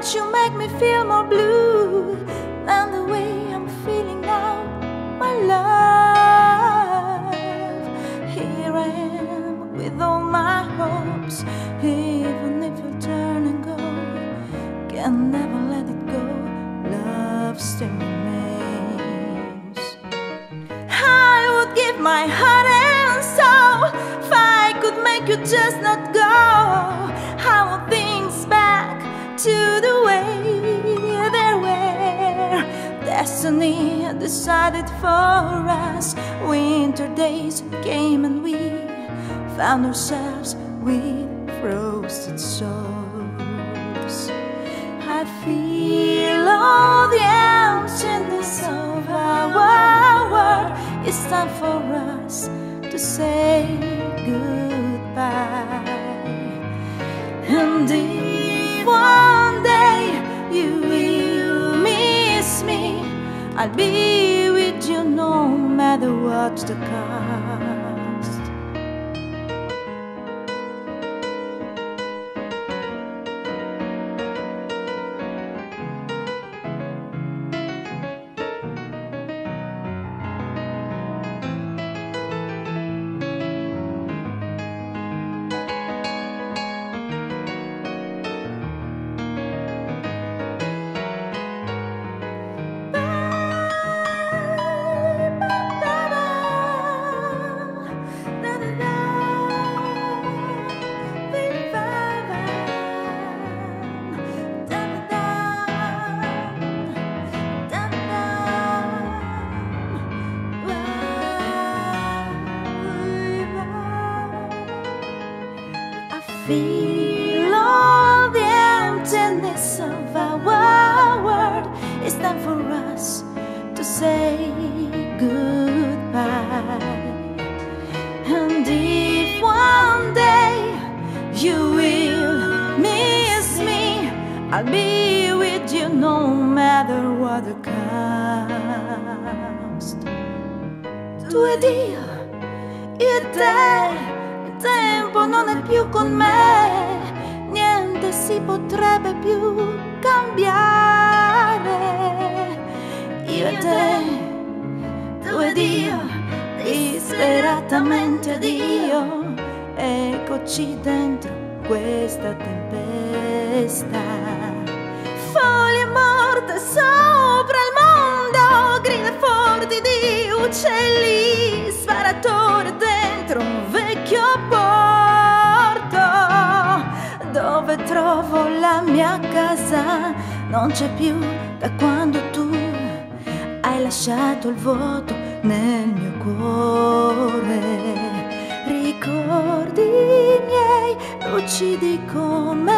but you make me feel more blue than the way I'm feeling now, my love. Here I am with all my hopes, even if you turn and go, can never let it go, love still remains. I would give my heart and soul if I could make you just not go. I want things back to the way they were. Destiny decided for us. Winter days came and we found ourselves with frosted souls. I feel all the emptiness of our world. It's time for us to say goodbye. And if one day you will miss me, I'll be with you no matter what the cost. Feel all the emptiness of our world. It's time for us to say goodbye. And if one day you will miss me, I'll be with you no matter what the cost. Tu ed io e te. Il tempo non è più con me, niente si potrebbe più cambiare. Io e te, tu ed io, disperatamente addio. Eccoci dentro questa tempesta. Foglie morte sopra il mondo, grida forti di uccelli, sparatore dentro un vecchio porto, dove trovo la mia casa. Non c'è più da quando tu hai lasciato il vuoto nel mio cuore. Ricordi miei lucidi come